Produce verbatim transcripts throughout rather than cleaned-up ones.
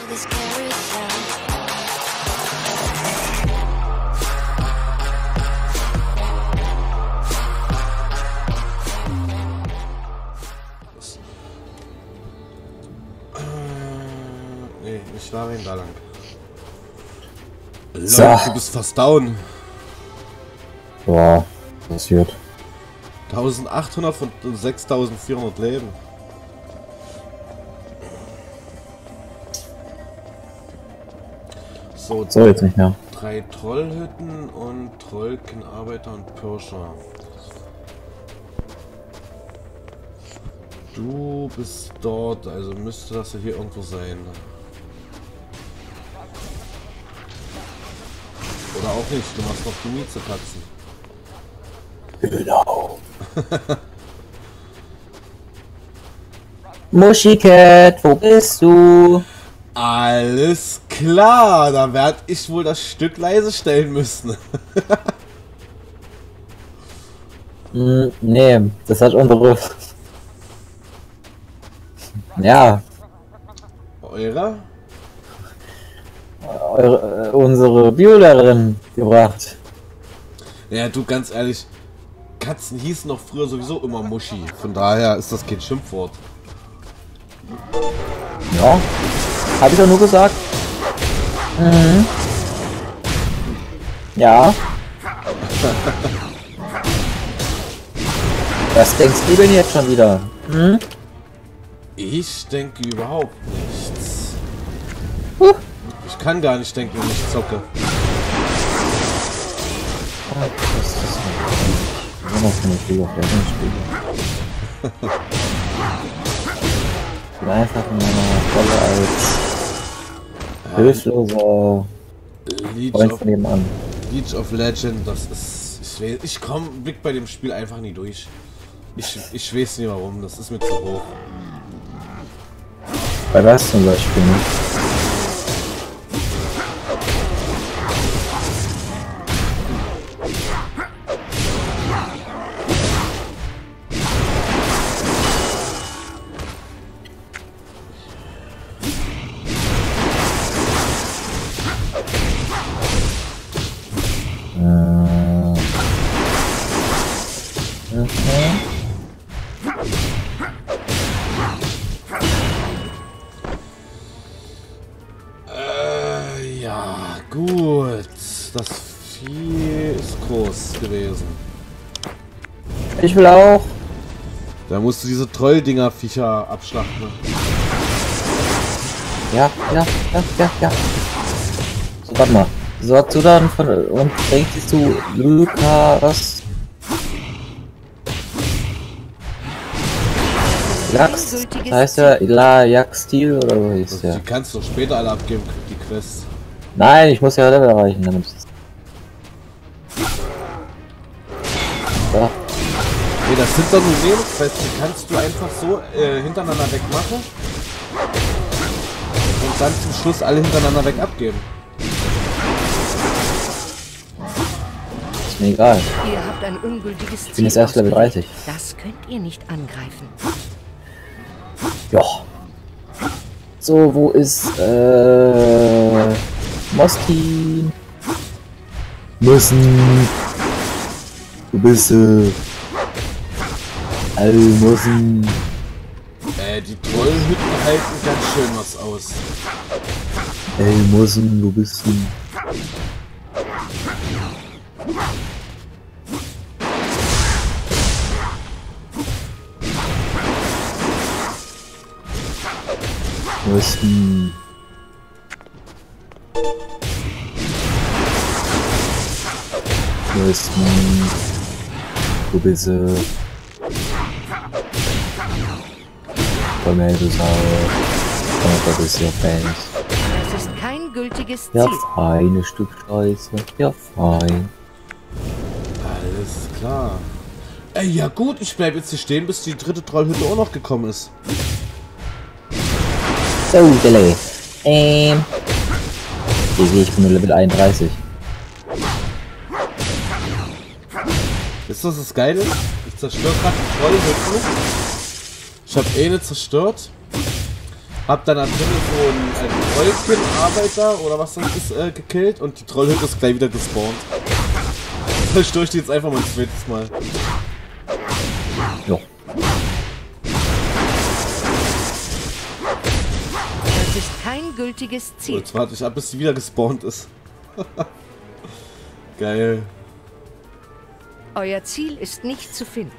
Nee, nicht da rein, da lang. So. Leute, du bist fast down. Boah, passiert. eintausendachthundert von sechstausendvierhundert Leben. So, So, jetzt nicht mehr. drei Trollhütten und Trollken, Arbeiter und Pirscher. Du bist dort, also müsste das ja hier irgendwo sein. Oder auch nicht, du machst noch die Miezekatzen. Genau. Muschicat, wo bist du? Alles klar, da werde ich wohl das Stück leise stellen müssen. mm, nee, das hat unsere... Ja. Eure? Eure, äh, unsere Biolehrerin gebracht. Ja, du, ganz ehrlich, Katzen hießen noch früher sowieso immer Muschi. Von daher ist das kein Schimpfwort. Ja, habe ich doch nur gesagt. Mhm. Ja. Was denkst du denn jetzt schon wieder? Hm? Ich denke überhaupt nichts. Huh. Ich kann gar nicht denken, wenn ich zocke. Das ist immer noch eine Spiel auf der Spiel. Ich bin einfach in meiner Rolle als hilfloser League Freund of, von nebenan. League of Legend, das ist... Ich, weiß, ich komme blick bei dem Spiel einfach nie durch. Ich, ich weiß nicht warum, das ist mir zu hoch. Bei was zum Beispiel? Ne? Äh, ja, gut. Das Vieh ist groß gewesen. Ich will auch. Da musst du diese Trolldinger-Viecher abschlachten. Ja, ja, ja, ja, ja. So, warte mal. Sorgst du dann von und bringst du Lukas Jax? Heißt der La Jax-Stil oder so hieß Also, der? die kannst du später alle abgeben, die Quests. Nein, ich muss ja Level erreichen, damit ich... So. Nee, das sind doch nur Nebenquests, die kannst du einfach so äh, hintereinander wegmachen. Und dann zum Schluss alle hintereinander weg abgeben. Ist mir egal. Ihr habt ein ungültiges Ich bin jetzt erst Level dreißig. Das könnt ihr nicht angreifen. Ja. So, wo ist äh Moski? Müssen. Du bist äh All müssen. Äh, die Trollhütten halten ganz schön was aus. Ey, Mossen, wo bist du? Mossen. Mossen. Wo bist du? Komm her, du Sau. Komm, du bist ja Fans. Das ist kein gültiges Ja, Ziel. feine Stück Scheiße. Ja, fein. Alles klar. Ey, ja gut, ich bleib jetzt hier stehen, bis die dritte Trollhütte auch noch gekommen ist. So, Delay. Ähm. G G, ich bin nur Level einunddreißig. Ist das das Geile? Ich zerstöre gerade die Trollhütten. Ich habe eine zerstört. Hab dann da drin so einen, einen Trollkin-Arbeiter oder was das ist, äh, gekillt und die Trollhütte ist gleich wieder gespawnt. Ich störe die jetzt einfach mal ein zweites Mal. Jo. Das ist kein gültiges So, Ziel. jetzt warte ich ab, bis sie wieder gespawnt ist. Geil. Euer Ziel ist nicht zu finden.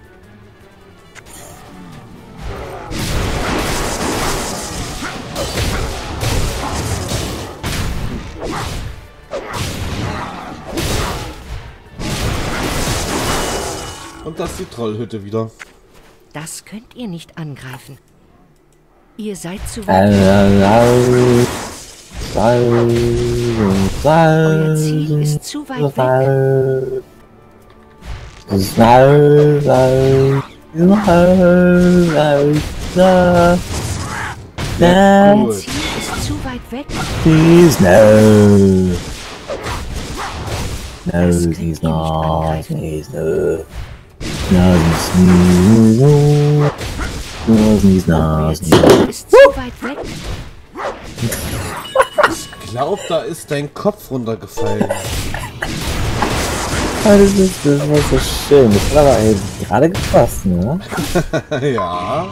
Und das ist die Trollhütte wieder. Das könnt ihr nicht angreifen. Ihr seid zu weit. Euer Ziel ist zu weit weg. Ja, Euer cool. Ziel ist zu weit weg. Please, no. No, Das könnt ihr please, nicht no. angreifen. Please, no. No, please, no. No, please, no. Euer Ziel ist zu weit weg. Ich glaube, da ist dein Kopf runtergefallen. Das ist, das war so schön. Das hat aber ey, gerade gepasst, ne? Ja.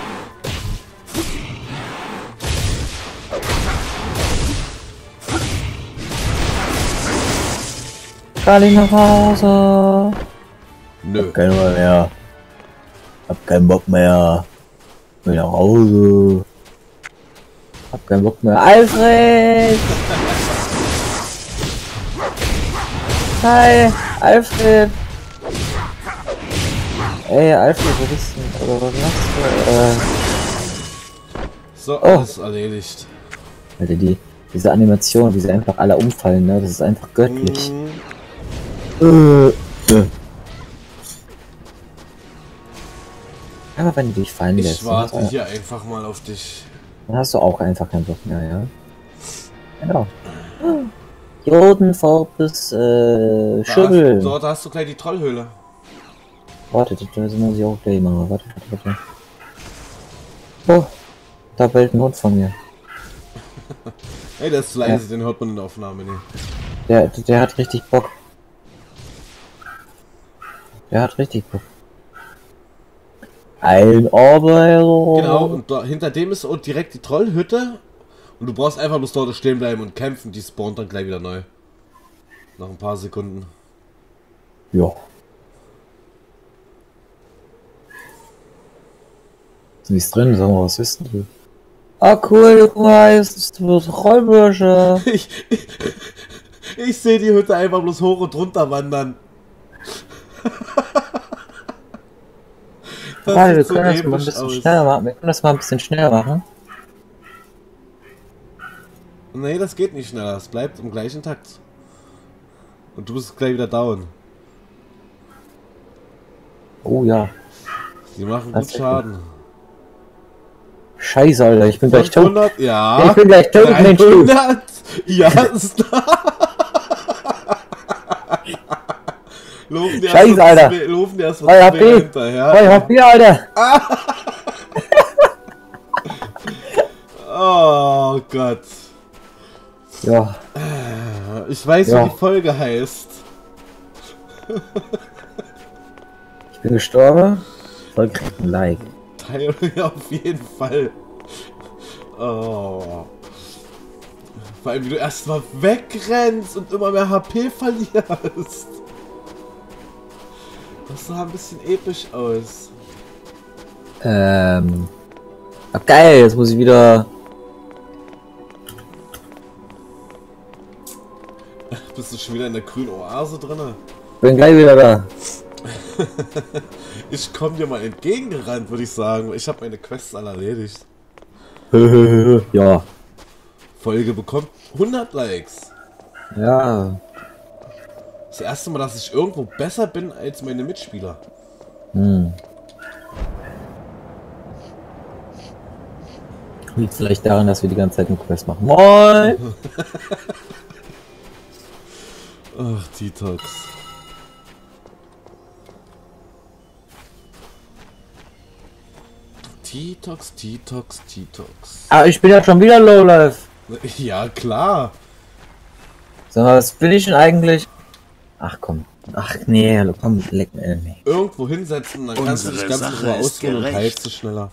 Charlie nach Hause. Nö. Hab keinen Bock mehr. Hab keinen Bock mehr. Will nach Hause. Hab keinen Bock mehr. Alfred! Hi, Alfred! Ey, Alfred, wo bist du? Oder was machst du? Äh, So, Oh. alles erledigt. Alter, die, diese Animation, wie sie einfach alle umfallen, ne? Das ist einfach göttlich. Mhm. Äh, äh. Aber wenn du dich fallen lässt, Ich warte dann, hier einfach mal auf dich. dann hast du auch einfach keinen Bock mehr, ja? Genau. Jodenfarbes, äh, Da, Schübbel. dort hast du gleich die Trollhöhle. Warte, das muss ich auch gleich machen. Warte, warte, warte. Oh, da bellt ein Hund von mir. Ey, der ist zu leise, den hört man in der Aufnahme nicht. Der, der hat richtig Bock. Der hat richtig Bock. Ein Arbeiter. Genau, und da, hinter dem ist auch direkt die Trollhütte. Und du brauchst einfach bloß dort stehen bleiben und kämpfen. Die spawnt dann gleich wieder neu. Nach ein paar Sekunden. Ja. Ist nichts drin, sag mal, was ist denn du? Ah cool, guck mal, jetzt wird Rollbürsche. Ich, ich, ich sehe die Hütte einfach bloß hoch und runter wandern. Das Warte, wir sieht so können das mal ein episch bisschen aus. schneller machen. Wir können das mal ein bisschen schneller machen. Nee, das geht nicht schneller. Es bleibt im gleichen Takt. Und du bist gleich wieder down. Oh ja. Die machen gut Tatsächlich. Schaden. Scheiße, Alter, ich bin gleich tot. fünfhundert? Ja. Ich bin gleich tot, Mensch, du. dreihundert? Ja, ist da. Laufen die Scheiße, erst Alter. zwei- Laufen die erst Feuer mal H P. zwei hinterher. Feuer H P, Alter. Oh Gott. Ja, Ich weiß, Ja. wie die Folge heißt. ich bin gestorben. Voll kriegt ein Like. Teil auf jeden Fall. Oh. Vor allem, wie du erstmal wegrennst und immer mehr H P verlierst. Das sah ein bisschen episch aus. Ähm. Ah, geil, jetzt muss ich wieder. Bist du schon wieder in der grünen Oase drinne? Bin gleich wieder da. Ich komme dir mal entgegengerannt, würde ich sagen. Ich habe meine Quests alle erledigt. Ja. Folge bekommt hundert Likes. Ja. Das erste Mal, dass ich irgendwo besser bin als meine Mitspieler. Hm. Liegt vielleicht daran, dass wir die ganze Zeit einen Quest machen. Moin! Ach, Detox. T-Tox, T-Tox, T-Tox. Ah, ich bin ja schon wieder Lowlife. Ja, klar. So, was bin ich denn eigentlich? Ach komm. Ach nee, komm, leck mir. Nee. Irgendwo hinsetzen, dann kannst du dich ganz in Ruhe ausruhen und heilst du schneller.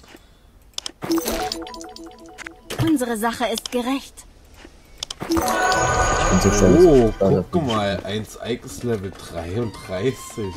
Unsere Sache ist gerecht. Ich bin so stolz. Oh, guck mal, eins Ike ist Level dreiunddreißig.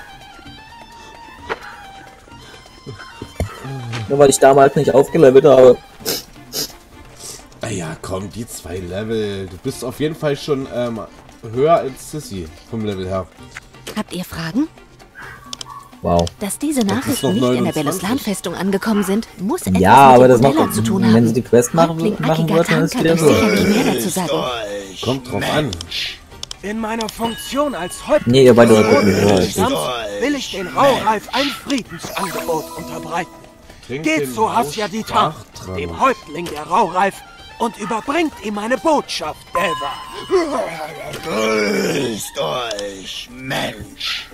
Nur weil ich damals nicht aufgelevelt habe. Ah ja, komm, die zwei Level. Du bist auf jeden Fall schon ähm, höher als Sissy vom Level her. Habt ihr Fragen? Wow. Dass diese noch Nachrichten nicht in der neunundzwanzig. Beloslan-Festung angekommen sind, muss etwas Ja, aber mit das dem macht Modella zu tun haben. wenn sie die Quest machen, Häuptling machen Akiga würden, dann ist kann wieder euch so. sicherlich mehr dazu sagen. Kommt drauf an. In meiner Funktion als Häuptling Nee, ihr beide des hört nicht Rotlicht mehr. Stamms will ich den Raureif ein Friedensangebot unterbreiten. Trink Geht den zu Hassia Ditan, Rauschbachtraum. dem Häuptling der Raureif, und überbringt ihm meine Botschaft, Delva. Grüßt euch, Mensch.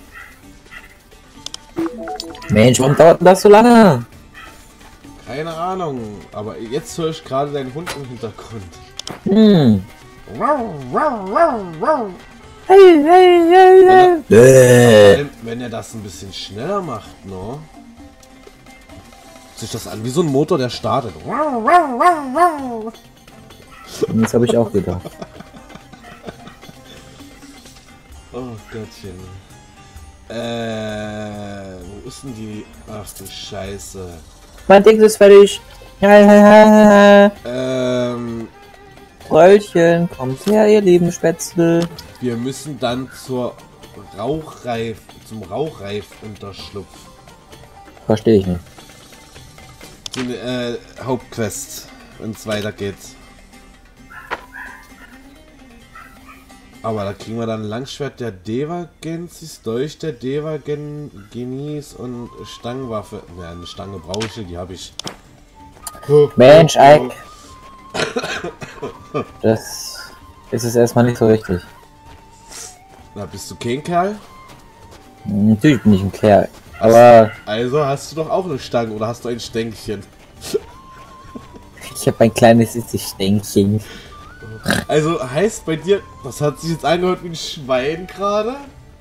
Mensch, warum dauert denn das so lange? Keine Ahnung, aber jetzt höre ich gerade deinen Hund im Hintergrund. Hm. Wenn er, Bäh. wenn, wenn er das ein bisschen schneller macht, ne? Hört sich das an wie so ein Motor, der startet. Das habe ich auch gedacht. Oh Gottchen. Äh, wo ist denn die? Ach du Scheiße. Mein Ding ist fertig. Ähm, Röllchen, kommt her, ihr lieben Spätzle. wir müssen dann zur Rauchreif, zum Rauchreif-Unterschlupf. Verstehe ich nicht. Die äh, Hauptquest, wenn es weitergeht. Aber da kriegen wir dann Langschwert der Devagensis, Dolch der Devagenis und Stangenwaffe. Ne, eine Stange brauche ich, die habe ich. Mensch, Ike. Das ist es erstmal nicht so richtig. Na, bist du kein Kerl? Natürlich bin ich ein Kerl. Aber Also hast du doch auch eine Stange oder hast du ein Stänkchen? ich habe ein kleines Stänkchen. Also heißt bei dir, das hat sich jetzt angehört wie ein Schwein gerade?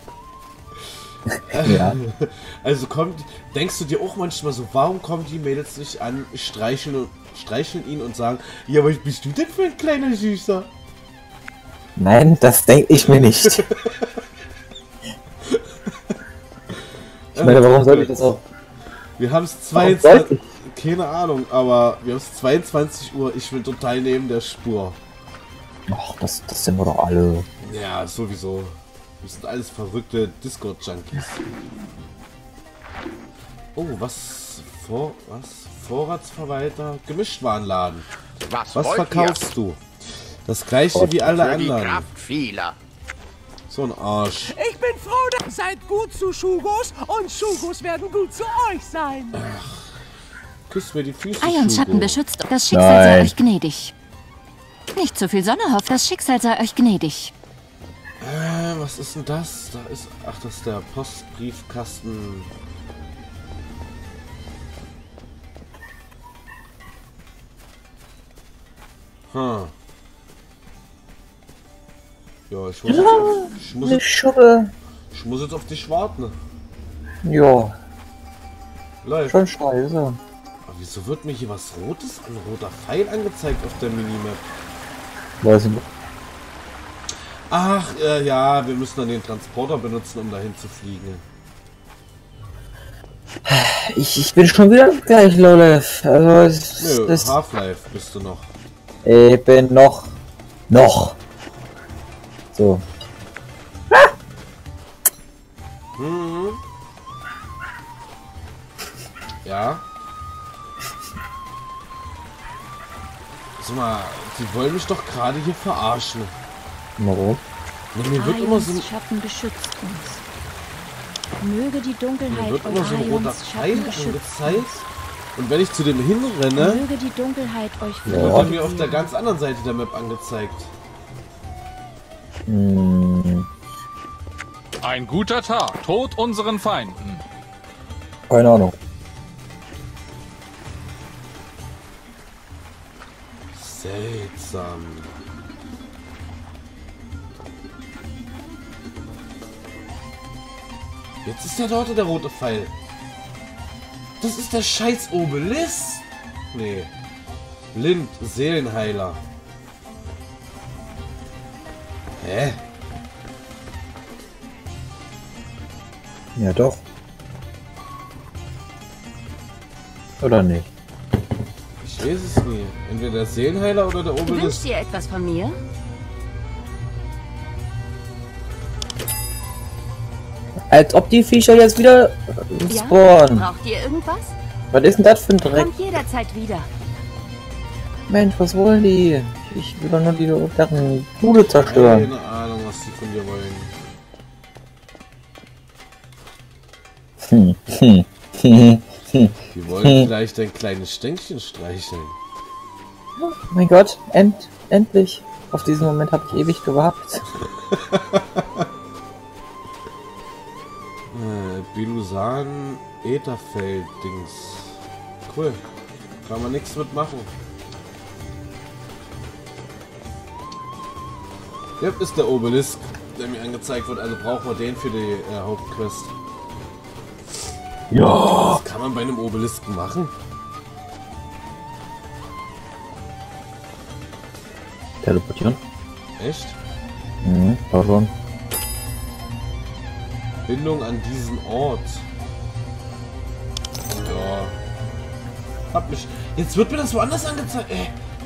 Ja. Also kommt, denkst du dir auch manchmal so, warum kommen die Mädels nicht an, streicheln, und, streicheln ihn und sagen, ja, was bist du denn für ein kleiner Süßer? Nein, das denke ich mir nicht. Ich meine, warum sollte ich das auch? Wir haben es Warum zweiundzwanzig, sollte keine Ahnung, aber wir haben es zweiundzwanzig Uhr, ich bin total neben der Spur. Ach, das, das sind wir doch alle. Ja, sowieso. Wir sind alles verrückte Discord-Junkies. Oh, was? Vor, was? Vorratsverwalter? Gemischtwarenladen. Was, Was wollt verkaufst du? Das gleiche wie alle ihr? Für die anderen. Kraft vieler. So ein Arsch. Ich bin froh, dass ihr seid gut zu Shugos und Shugos werden gut zu euch sein. Küss mir die Füße. Ions Schatten Shugo. beschützt. Das Schicksal sei Nein. euch gnädig. Nicht zu viel Sonne hofft, das Schicksal sei euch gnädig. Äh, was ist denn das? Da ist. Ach, das ist der Postbriefkasten. Hm. Ja, ich muss, jetzt auf, ich, muss Eine jetzt, Schubbe. ich muss jetzt auf dich warten. Ja, Läuft. schon scheiße. Aber wieso wird mir hier was Rotes, ein roter Pfeil angezeigt auf der Minimap? Weiß ich nicht. Ach, äh, ja, wir müssen dann den Transporter benutzen, um dahin zu fliegen. Ich, ich bin schon wieder gleich Lowlife. Also, es, Nö, es, Half-Life bist du noch. ich bin noch. Noch. So. Mhm. Ja. Sag mal, die wollen mich doch gerade hier verarschen. Warum? Ja, mir wird immer so, Ions Schatten beschützt uns. Möge die mir Dunkelheit wird immer so ein roter Orions Pfeil Schatten beschützen. angezeigt. Und wenn ich zu dem hinrenne, Möge die Dunkelheit euch wird Ja. er mir auf der ganz anderen Seite der Map angezeigt. Hm, Ein guter Tag, Tod unseren Feinden. keine Ahnung. Seltsam. Jetzt ist ja dort der rote Pfeil. Das ist der scheiß Obelisk. Nee. Blind, Seelenheiler. Hä? Ja doch. Oder nicht? Ich weiß es nie. Entweder der Seelenheiler oder der Obelisk. Wünscht ihr etwas von mir? Als ob die Viecher jetzt wieder Ja? spawnen. Braucht ihr irgendwas? Was ist denn das für ein Dreck? Kommt jederzeit wieder. Mensch, was wollen die? Ich will doch nur die deren Bude zerstören. Keine Ahnung, was die von dir wollen. Hm, hm, hm, hm. Die wollen vielleicht ein kleines Stänkchen streicheln. Oh mein Gott, end, endlich. Auf diesen Moment habe ich ewig gewartet. Äh, Belusan Ätherfeld Dings. Cool. Kann man nichts mitmachen. Ja, ist der Obelisk, der mir angezeigt wird. Also brauchen wir den für die äh, Hauptquest. Ja. Was kann man bei einem Obelisk machen? Teleportieren? Echt? Mhm, war schon. Bindung an diesen Ort. Ja. Hab mich. Jetzt wird mir das woanders angezeigt. Ey.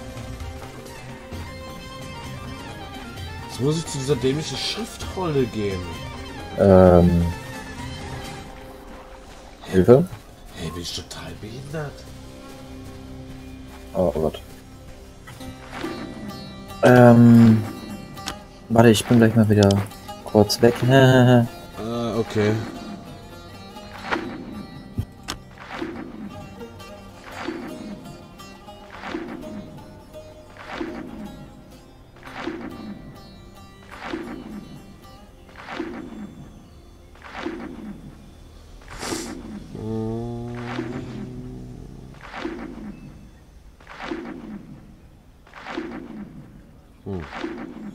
Jetzt muss ich zu dieser dämlichen Schriftrolle gehen. Ähm. Hilfe? Hey, bin ich total behindert? Oh, oh Gott. Ähm. Warte, ich bin gleich mal wieder kurz weg. Ah, okay. Hm.